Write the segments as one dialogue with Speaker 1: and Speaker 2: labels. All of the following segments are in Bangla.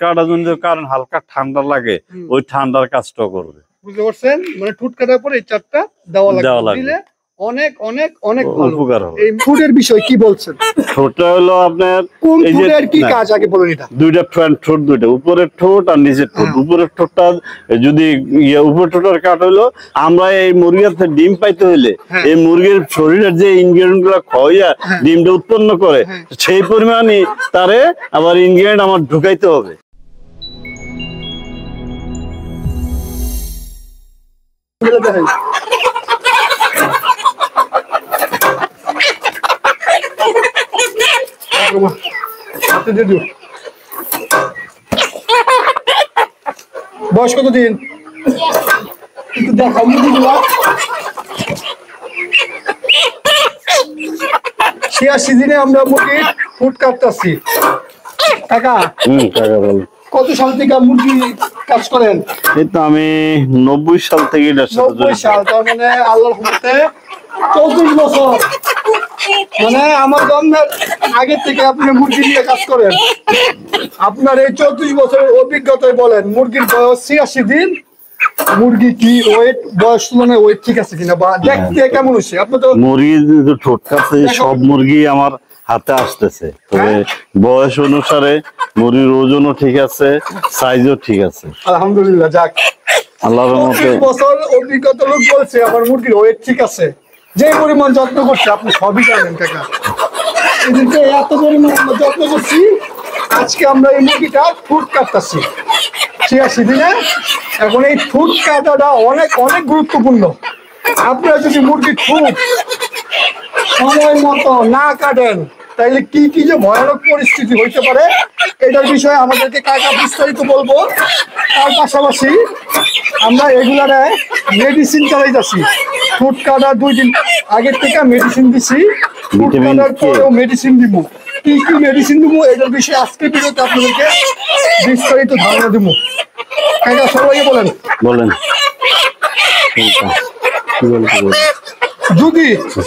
Speaker 1: কাটার জন্য কারণ হালকা ঠান্ডা লাগে, ওই ঠান্ডার কাজটা করবে।
Speaker 2: বুঝতে পারছেন? মানে ঠোঁট কাটার পরে এই চারটা দেওয়া লাগবে, দিলে অনেক অনেক অনেক
Speaker 1: উপকার হবে।
Speaker 2: এই ঠোঁটের বিষয় কি বলছেন?
Speaker 1: ঠোঁটটা হলো আপনার
Speaker 2: কোন ঠোঁটের কি কাজ আগে বলুন। এটা
Speaker 1: দুইটা ঠোঁট, দুইটা উপরের ঠোঁট আর নিচের ঠোঁট। উপরের ঠোঁটটা যদি উপরের ঠোঁটের কাট হইলো, আমরা এই মুরগির ডিম পাইতে হইলে এই মুরগির শরীরের যে ইনগ্রেডিয়েন্ট গুলা খাওয়াইয়া ডিমটা উৎপন্ন করে সেই পরিমাণে তারে আবার ইনগ্রেডিয়েন্ট আমার ঢুকাইতে হবে।
Speaker 2: বয়স কতদিন দেখাও? সিদিনে আমরা মুরগির ঠোঁট কাটতেছি। কাকা কত সাল থেকে মুরগি কাজ করেন?
Speaker 1: এই তো আমি 90 সাল থেকে।
Speaker 2: 90 সাল, তার মানে আল্লাহর রহমতে 34 বছর। মানে আমার জন্মের আগে থেকে আপনি মুরগি নিয়ে কাজ করেন। আপনার এই 34 বছরের অভিজ্ঞতায় বলেন, মুরগির বয়স 86 দিন, মুরগি কি ওয়েট বয়স তুলনায় ওয়েট ঠিক আছে কিনা, বা দেখতে কেমন হচ্ছে? আপনি তো
Speaker 1: মুরগি ঠোঁট কাটতে সব মুরগি আমার হাতে আসতেছে, তবে বয়স অনুসারে মুরগির ওজনও ঠিক আছে, সাইজও ঠিক আছে,
Speaker 2: আলহামদুলিল্লাহ। যাক,
Speaker 1: আল্লাহর রহমতে
Speaker 2: 34 বছর অভিজ্ঞতা লোক বলছে আমার মুরগির ওয়েট ঠিক আছে। যে পরিমাণ যত্ন করছে আপনি সবই জানেন কাকা। এদিকে এত পরিমাণ আমরা যত্ন করছি, আজকে আমরা এই মুরগিটা ঠোঁট কাটতেছি 86 দিনে। এখন এই ঠোঁট কাটাটা অনেক অনেক গুরুত্বপূর্ণ। আপনারা যদি মুরগির ঠোঁট সময় মতো না কাটেন, তাইলে কি কি যে ভয়ানক পরিস্থিতি হইতে পারে, এটার বিষয়ে আমাদেরকে কাকা বিস্তারিত বলবো। তার পাশাপাশি আমরা এগুলারে মেডিসিন চালাইতেছি। ঠোঁট কাটার 2 দিন আগের থেকে মেডিসিন দিছি, ঠোঁট কাটার পরেও মেডিসিন দিব। কি কি মেডিসিন দিব এটার বিষয়ে আজকে ভিডিওতে আপনাদেরকে বিস্তারিত ধারণা দিব। কাকা সবাইকে বলেন যদি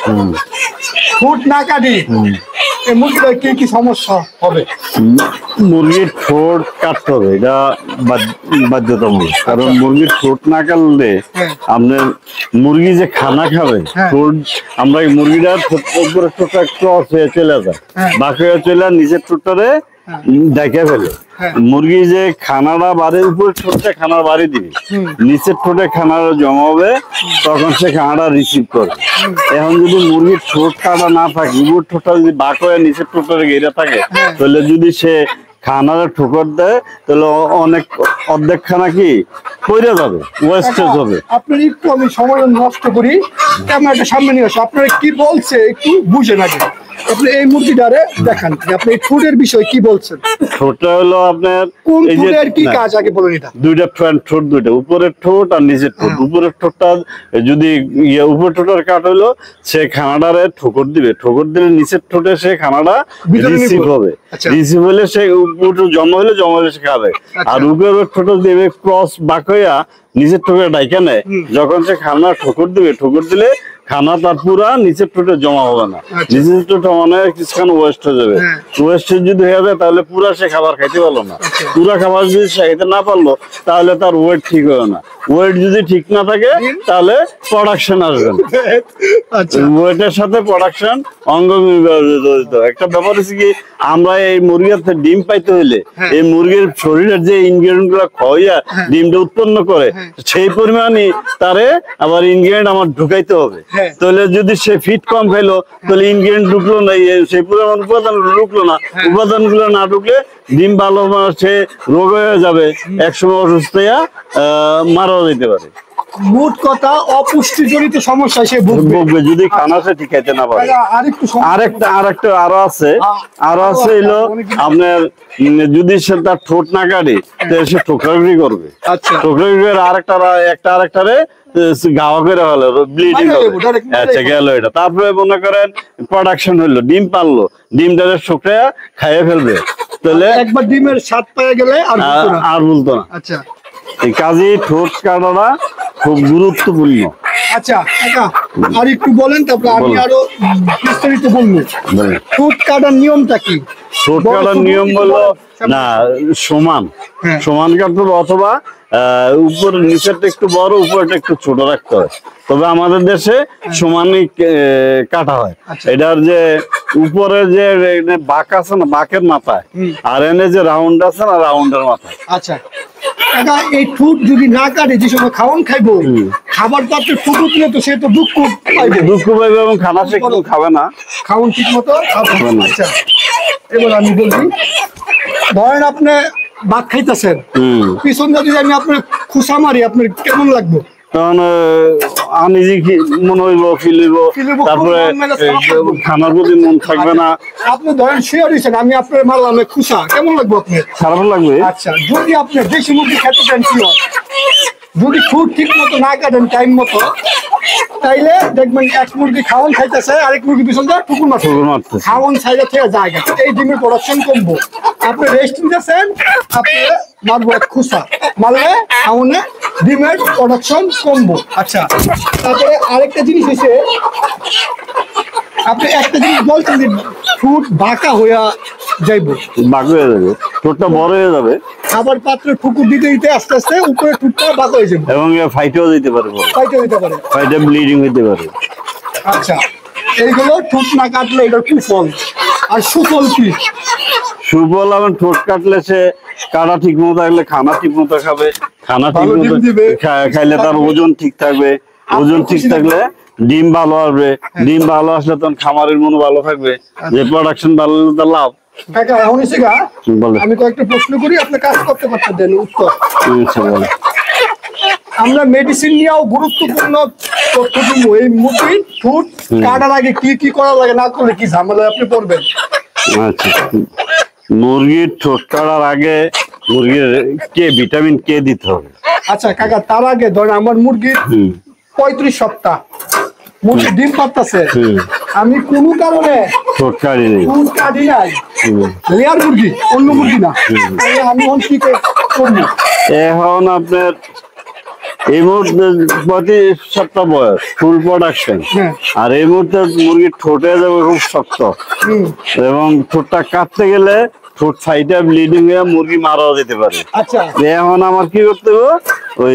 Speaker 2: ঠোঁট না কাটি এই মুরগিটার কি কি সমস্যা হবে?
Speaker 1: মুরগির ঠোঁট কাটতে হবে, এটা বাধ্যতামূলক। কারণ মুরগির ঠোঁট না কাটলে আপনার মুরগি যে খানা খাবে, ঠোঁট আমরা এই মুরগিটার উপরের ঠোঁটটা ক্রস হয়ে চলে যায়, বাকি হয়ে চলে নিচের ঠোঁটটারে দেখে ফেলে। মুরগি যে খানাটা বাড়ি, উপরের ঠোঁটটা খানার বাড়ি দিবে, নিচের ঠোঁটে খানাটা জমা হবে, তখন সে খানাটা রিসিভ করবে। এখন যদি মুরগির ঠোঁট কাটা না থাকে, উপরের ঠোঁটটা যদি বাঁক হয়ে নিচের ঠোঁটটা ঘিরে থাকে, তাহলে যদি সে খানার ঠোকর দেয়, তাহলে অনেক অর্ধেক খানা কি পড়ে যাবে, ওয়েস্টেজ হবে।
Speaker 2: আপনার একটু আমি সময় নষ্ট করি, ক্যামেরাটা সামনে নিয়ে আসো। আপনারা কি বলছে একটু বুঝে নাকি? আপনি এই মুরগিটারে দেখান, আপনি এই ঠোঁটের বিষয় কি বলছেন?
Speaker 1: ঠোঁটটা হলো আপনার
Speaker 2: কোন ঠোঁটের কি কাজ আগে বলুন। এটা
Speaker 1: দুইটা ঠোঁট, দুইটা উপরের ঠোঁট আর নিচের ঠোঁট। উপরের ঠোঁটটা যদি উপরের ঠোঁটের কাট হইলো, সে খানাটারে ঠোকর দিবে, ঠোকর দিলে নিচের ঠোঁটে সে খানাটা রিসিভ হবে, রিসিভ হলে সে জমা হলে সে খাবে। আর উপরের ঠোঁট দিবে ক্রস বাঁক হইয়া নিচের ঠোঁটে ডাইকা নেয়, যখন সে খানা ঠোকর দিবে, ঠোকর দিলে খানা তার পুরা নিচের ঠোঁটে জমা হবে না, নিচের ঠোঁটে মানে কিছুখানি ওয়েস্ট হয়ে যাবে। ওয়েস্ট যদি হয়ে যায় তাহলে পুরা সে খাবার খাইতে পারলো না। পুরা খাবার যদি সে খাইতে না পারলো, তাহলে তার ওয়েট ঠিক হবে না। ওয়েট যদি ঠিক না থাকে, তাহলে প্রোডাকশন আসবে না। ওয়েটের সাথে প্রোডাকশন অঙ্গ জড়িত। একটা ব্যাপার হচ্ছে কি, আমরা এই মুরগির ডিম পাইতে হইলে এই মুরগির শরীরের যে ইনগ্রেডিয়েন্ট গুলা খাওয়াইয়া ডিমটা উৎপন্ন করে সেই পরিমাণে তারে আবার ইনগ্রেডিয়েন্ট আমার ঢুকাইতে হবে। তাহলে যদি সে ফিট কম খাইলো, তাহলে ইনগ্রেডিয়েন্ট ঢুকলো না, সেই পরিমাণ উপাদান ঢুকলো না। উপাদান গুলো না ঢুকলে ডিম ভালো সে রোগ হয়ে যাবে, একসময় অসুস্থ হইয়া মারা যেতে পারে।
Speaker 2: মোট কথা অপুষ্টি জনিত সমস্যা সে ভুগবে যদি খানা সে ঠিক খাইতে না পারে। আরো আছে হলো আপনার, যদি সে তার ঠোঁট না কাটে, তাহলে সে ঠোকরাগুড়ি করবে। ঠোকরাগুড়ি করে আরেকটারে গাওয়া করে হলো, ব্লিডিং হবে। আচ্ছা, গেল এটা। তারপরে মনে করেন প্রোডাকশন হইলো, ডিম পারলো, ডিমটারে শুকিয়ে খাইয়ে ফেলবে, তাহলে একবার ডিমের স্বাদ পেয়ে গেলে আর বলতো না। আচ্ছা, এই কাজে ঠোঁট কাটাটা খুব গুরুত্বপূর্ণ। আচ্ছা কাকা, আর একটু বলেন, তারপরে আমি আরো বিস্তারিত বলবো। ঠোঁট কাটার নিয়মটা কি?
Speaker 1: ঠোঁট
Speaker 2: বড়
Speaker 1: কাটার
Speaker 2: ছোট
Speaker 1: নিয়ম
Speaker 2: কিছু
Speaker 1: হলো
Speaker 2: বলেন?
Speaker 1: না সমান,
Speaker 2: হ্যাঁ।
Speaker 1: সমান কাটতে হবে, অথবা উপর নিচেরটা একটু বড় উপরটা একটু ছোট রাখতে হয়। তবে আমাদের দেশে সমানই কাটা হয়।
Speaker 2: আচ্ছা।
Speaker 1: এটার যে উপরের যে বাঁক আছে না, বাঁকের মাথায়, আর এনে যে রাউন্ড আছে না, রাউন্ডের মাথায়।
Speaker 2: আচ্ছা কাকা, এই ঠুট যদি না কাটে যে সময় খাওয়ান খাইবো, খাবার পাত্রে ঠুট উঠলে তো সে তো দুঃখ পাইবে,
Speaker 1: দুঃখ পাইবে এবং খানা সে কেউ খাবে না।
Speaker 2: খাওয়ান ঠিক মতো খাবে
Speaker 1: খাবে না।
Speaker 2: আচ্ছা, এবার আমি বলছি, ধরেন আপনি ভাত খাইতেছেন, পিছন যদি আমি আপনার খুশা মারি, আপনার কেমন লাগবে?
Speaker 1: তখন আনইজি মনে হইব, ফিল হইব,
Speaker 2: Feel হইব,
Speaker 1: তারপরে
Speaker 2: খুব মন মেজাজ খারাপ লাগবে।
Speaker 1: খানার প্রতি মন থাকবে না,
Speaker 2: আপনি ধরেন শুয়ে দিয়েছেন, আমি আপনার মারলাম খুশা, কেমন লাগবে আপনার?
Speaker 1: খারাপ লাগবে।
Speaker 2: আচ্ছা, যদি আপনি দেশি মুরগি খেতে চান কি হয়, যদি ফুড ঠিক মতো না কাটেন টাইম মতো, তাইলে দেখবেন এক মুরগি খাওয়ান খাইতেছে, আরেক মুরগি পিছন দিয়ে ঠুকুর মারছে,
Speaker 1: ঠুকুর মারতেছে।
Speaker 2: খাওয়ান সাইডে থেকে জায়গা, এই ডিমের প্রোডাকশন কমবো। আপনি রেস্ট নিতেছেন, আপনি মারবো এক খুশা, মারলে খাওয়ানে ডিমের প্রোডাকশন কমবো। আচ্ছা, তারপরে আরেকটা জিনিস হচ্ছে, আপনি একটা জিনিস বলছেন যে ফুড বাঁকা হইয়া যাইব,
Speaker 1: বাঁক হয়ে যাবে, ঠোঁটটা বড় হয়ে যাবে
Speaker 2: খাবার পাত্রে ঠুকুর দিতে দিতে আস্তে আস্তে উপরে ঠুটটা বাঁকা হয়ে যাবে,
Speaker 1: এবং ফাইটেও যেতে পারে,
Speaker 2: পাইতে দিতে পারে।
Speaker 1: ফাইটে ব্লিডিং হইতে পারে।
Speaker 2: আচ্ছা, এইগুলো ঠোঁট না কাটলে এটার কুফল। আর সুফল কি?
Speaker 1: সুফল আমার ঠোঁট কাটলে সে কাটা ঠিক মতো থাকলে খানা ঠিক মতো খাবে, খানা ঠিক
Speaker 2: ভালো
Speaker 1: মতো
Speaker 2: ডিম দিবে।
Speaker 1: খাইলে তার ওজন ঠিক থাকবে, ওজন ঠিক
Speaker 2: খুশি
Speaker 1: থাকলে ডিম ভালো আসবে, ডিম ভালো আসলে তখন খামারের মনো ভালো থাকবে, যে প্রোডাকশন ভালো হলে তার লাভ।
Speaker 2: কাকা এখন এসে গা,
Speaker 1: বলে
Speaker 2: আমি কয়েকটা প্রশ্ন করি, আপনি কাজ করতে পারতেন, দেন উত্তর।
Speaker 1: বলে
Speaker 2: আমরা মেডিসিন নিয়েও গুরুত্বপূর্ণ তথ্য দিব। এই মুরগি ঠোঁট কাটার আগে কি কি করা লাগে, না করলে কি ঝামেলা আপনি পড়বেন?
Speaker 1: আচ্ছা, মুরগির ঠোঁট কাটার আগে মুরগির ভিটামিন কে দিতে হবে।
Speaker 2: আচ্ছা কাকা, তার আগে ধরেন আমার মুরগির 35 সপ্তাহ মুরগি ডিম পারতেছে, আমি কোনো কারণে
Speaker 1: ঠোঁট কাটি নেই,
Speaker 2: ঠোঁট কাটি নাই, লেয়ার মুরগি, অন্য মুরগি না, তাহলে আমি এখন কি করবো?
Speaker 1: এখন আপনার এই মুহূর্তে 35 সপ্তাহ বয়স, ফুল প্রোডাকশন,
Speaker 2: হ্যাঁ।
Speaker 1: আর এই মুহূর্তে মুরগির ঠোঁটে যাবে খুব শক্ত, এবং ঠোঁটটা কাটতে গেলে ঠোঁট ফাইটা ব্লিডিং হয়ে মুরগি মারাও যেতে পারে।
Speaker 2: আচ্ছা,
Speaker 1: এখন আমার কি করতে হবে, ওই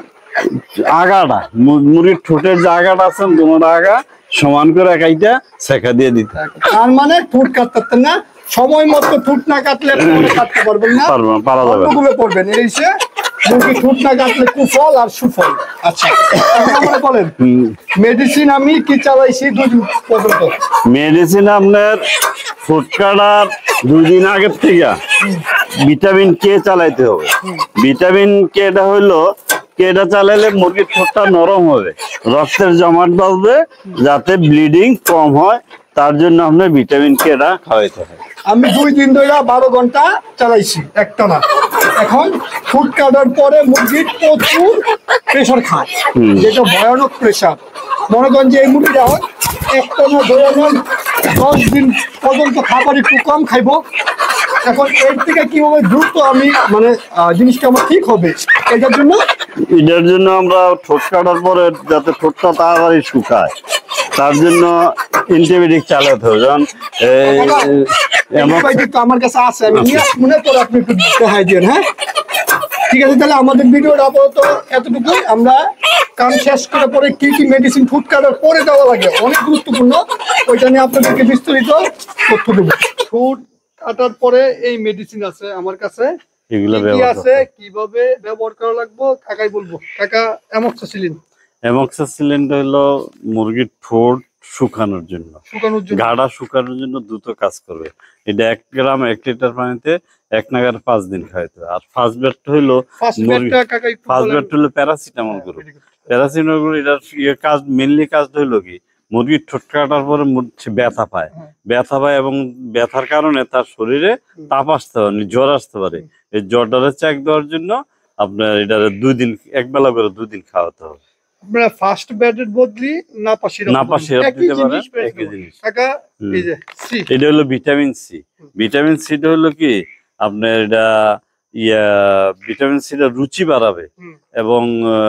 Speaker 1: আগাটা মুরগির ঠোঁটের যে আগাটা আছে, তোমার আগা সমান করে কাইটা শেখা দিয়ে দিতে হবে।
Speaker 2: তার মানে ঠোঁট কাটতে না, সময় মতো ঠোঁট না কাটলে আপনি কাটতে পারবেন না,
Speaker 1: পারা যাবে না।
Speaker 2: অন্যগুলো পড়বেন। এই সে মুরগি ঠোঁট না কাটলে কুফল আর সুফল। আচ্ছা, এখন আমরা বলেন মেডিসিন আমি কি চালাইছি 2 দিন পর্যন্ত?
Speaker 1: মেডিসিন আপনার ঠোঁট কাটার 2 দিন আগের থেকে ভিটামিন কে চালাইতে হবে। ভিটামিন কেটা হইলো, কেটা চালাইলে মুরগির ঠোঁটটা নরম হবে, রক্তের জমাট বাঁধবে, যাতে ব্লিডিং কম হয়, তার জন্য আপনার ভিটামিন কেটা খাওয়াইতে হয়।
Speaker 2: আমি 2 দিন ধরে 12 ঘন্টা চালাইছি একটানা। এখন ফুড কাটার পরে মুরগির প্রচুর প্রেশার খায়, যেটা ভয়ানক প্রেশার। মনে করেন যে এই মুরগিটা একটানা ধরে নেন 10 দিন পর্যন্ত খাবার একটু কম খাইবো। এখন এর থেকে কিভাবে দ্রুত আমি মানে জিনিসটা আমার ঠিক হবে, এটার জন্য
Speaker 1: আমরা ঠোঁট কাটার পরে যাতে ঠোঁটটা তাড়াতাড়ি শুকায়, তার জন্য অ্যান্টিবায়োটিক চালাতে হবে। যেমন
Speaker 2: অ্যান্টিবায়োটিক তো আমার কাছে আছে, আমি নিয়ে মনে করে আপনি একটু দেখাই দিন। হ্যাঁ, ঠিক আছে, তাহলে আমাদের ভিডিওটা আপাতত এতটুকুই। আমরা কাম শেষ করে পরে কি কি মেডিসিন ফুড কাটার পরে দেওয়া লাগে অনেক গুরুত্বপূর্ণ, ওইটা নিয়ে আপনাদেরকে বিস্তারিত তথ্য দেবো। ফুড কাটার পরে এই মেডিসিন আছে আমার কাছে,
Speaker 1: এগুলো
Speaker 2: কি আছে, কিভাবে ব্যবহার করা লাগবে কাকাই বলবো। কাকা অ্যামক্সিসিলিন।
Speaker 1: অ্যামক্সিসিলিন হলো মুরগির ঠোঁট শুকানোর জন্য, গাঢ়া শুকানোর জন্য দ্রুত কাজ করবে। এটা 1 গ্রাম 1 লিটার পানিতে 1 নাগার 5 দিন খাইতে হবে। আর ফার্স্ট বেড হলো প্যারাসিটামল গ্রুপ। প্যারাসিটামল গ্রুপ এটার কাজ মেইনলি কাজ হলো কি, মুরগির ঠোঁট কাটার পরে ব্যথা পায়, এবং ব্যথার কারণে তার শরীরে তাপ আসতে পারে, জ্বর আসতে পারে। এই জ্বরটারে চেক দেওয়ার জন্য আপনার এটা 2 দিন, একবেলা করে 2 দিন খাওয়াতে হবে।
Speaker 2: আপনারা ফার্স্ট বেডের বদলি নাপা সিরাপ দিতে পারেন, একই জিনিস। কাকা এই যে সি,
Speaker 1: এটা হলো ভিটামিন সি। ভিটামিন সিটা হলো কি আপনার এটা ভিটামিন সিটা রুচি বাড়াবে, এবং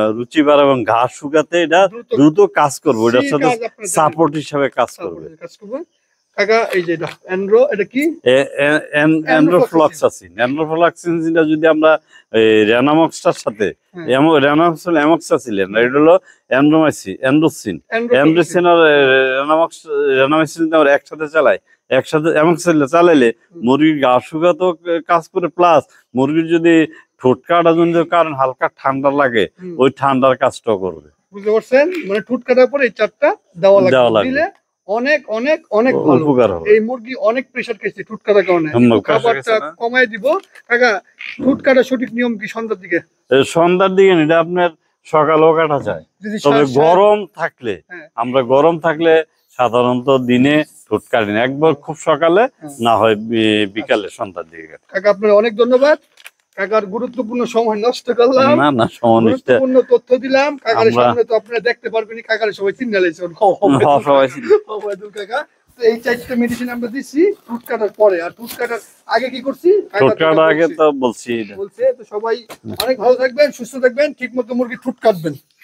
Speaker 1: ঘাস শুকাতে এটা দ্রুত কাজ করবে, এটার সাথে সাপোর্ট হিসাবে কাজ করবে।
Speaker 2: কাকা এই যে এটা অ্যান্ড্রো, এটা কি
Speaker 1: অ্যান্ড্রোফ্লক্সাসিন। অ্যান্ড্রোফ্লক্সাসিনটা যদি আমরা রেনামক্সটার সাথে রেনামক্স হলো অ্যামক্সাসিলিন, এটা হলো অ্যান্ড্রোসিন। অ্যান্ড্রোসিন আর রেনামক্সিন আমরা একসাথে চালাই, একসাথে অ্যামক্সাসিলিন চালাইলে মুরগির গা শুকাতেও কাজ করে, প্লাস মুরগির যদি ঠোঁট কাটা জন্য কারণ হালকা ঠান্ডা লাগে, ওই ঠান্ডার কাজটাও করবে।
Speaker 2: বুঝতে পারছেন? মানে ঠোঁট কাটার পরে এই চারটা দেওয়া লাগবে, দিলে অনেক অনেক অনেক ভালো উপকার হবে। এই মুরগি অনেক প্রেসার খাইছে ঠোঁট কাটার কারণে, খাবারটা কমায় দিব। কাকা ঠোঁট কাটার সঠিক নিয়ম কি? সন্ধ্যার দিকে?
Speaker 1: সন্ধ্যার দিকে এটা আপনার সকালেও কাটা যায়, তবে গরম থাকলে, আমরা গরম থাকলে সাধারণত দিনে ঠোঁট কাটি না, একবার খুব সকালে, না হয় বিকালে সন্ধ্যার দিকে।
Speaker 2: কাকা আপনার অনেক ধন্যবাদ, কাকার গুরুত্বপূর্ণ সময় নষ্ট করলাম,
Speaker 1: না
Speaker 2: গুরুত্বপূর্ণ তথ্য দিলাম। কাকার সামনে তো আপনারা দেখতে পারবেন, কাকার সবাই চিন্তা লাইছে কাকা। তো এই চারটা মেডিসিন আমরা দিচ্ছি ঠোঁট কাটার পরে, আর ঠোঁট কাটার আগে কি করছি?
Speaker 1: ঠোঁট কাটার আগে তো বলছি।
Speaker 2: তো সবাই অনেক ভালো থাকবেন, সুস্থ থাকবেন, ঠিক মতো মুরগি ঠোঁট কাটবেন।